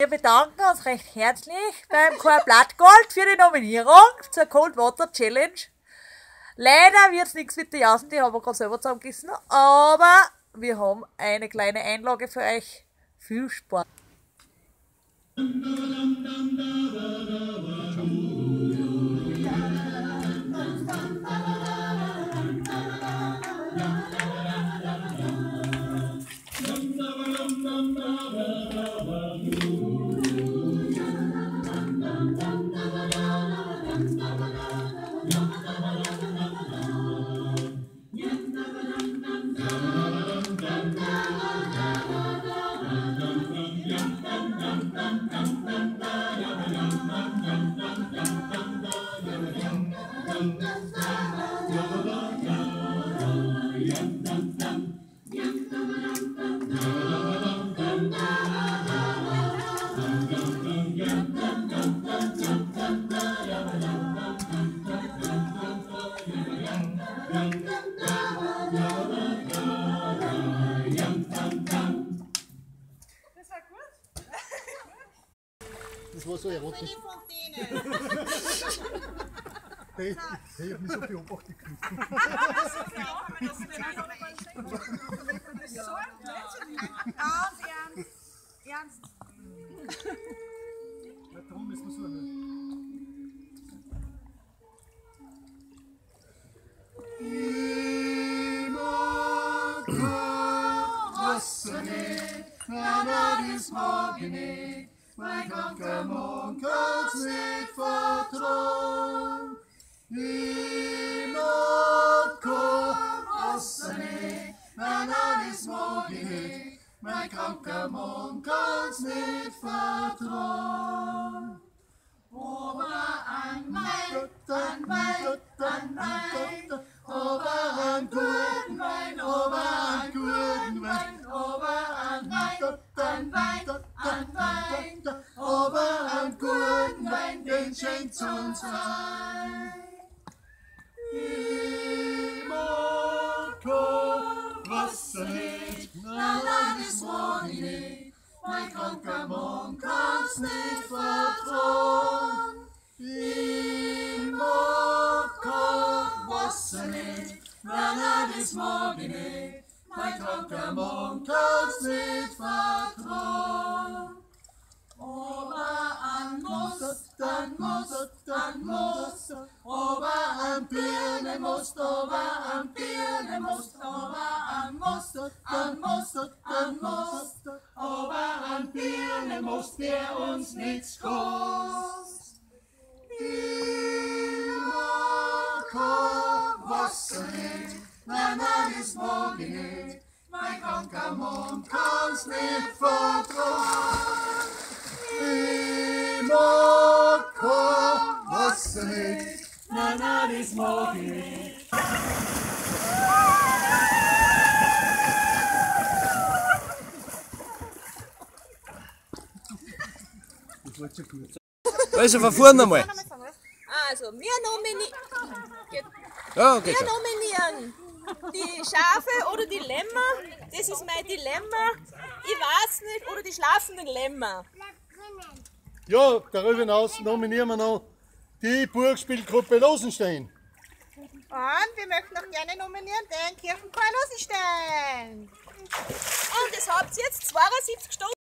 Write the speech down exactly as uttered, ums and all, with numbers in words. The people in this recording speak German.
Wir bedanken uns recht herzlich beim Chor Blattgold für die Nominierung zur Cold Water Challenge. Leider wird es nichts mit der Jausen, die haben wir gerade selber zusammengegessen, aber wir haben eine kleine Einlage für euch. Viel Spaß! Das war so erotisch. Hey, hey, ich hab mich so beobachtet gefühlt. Ganz ernst. Ernst. Ja, darum müssen wir so nicht. Mein Kankamon kann's nicht vertrauen. Niemand kann außer nicht, nein, nein, das mag ich nicht. Mein Kankamon kann's nicht vertrauen. Aber an mein, an mein, an mein, aber an guten Wein, aber an guten Wein, aber an Wein, an Wein, an Wein, aber an guten Wein, den schenkt's uns ein. Niemand kann Wasser nicht, nein, nein, das mag ich nicht. Mein Kankamon kann's nicht vertrauen. Niemand kann Wasser nicht, nein, nein, das mag ich nicht. Mein Kankamon kann's nicht vertrauen. Aber an Most, an Most, an Most, aber an Birnemost, aber an Birnemost, aber an Most, an Most, an Most, aber an Birnemost, der uns nichts kostet. Immer kann Wasser nicht, nein, nein, das mag ich nicht. Mein Kankamon kann's nicht vertrauen. Immer kann Wasser nicht, nein, nein, das mag ich nicht. Das war schon gut. Also, verfahren einmal. Also, wir nominieren, Ja, okay. wir nominieren die Schafe oder die Lämmer. Das ist mein Dilemma. Ich weiß nicht, oder die schlafenden Lämmer. Ja, darüber hinaus nominieren wir noch die Burgspielgruppe Losenstein. Und wir möchten auch gerne nominieren den Kirchenchor Losenstein. Und das habt ihr jetzt zweiundsiebzig Stunden.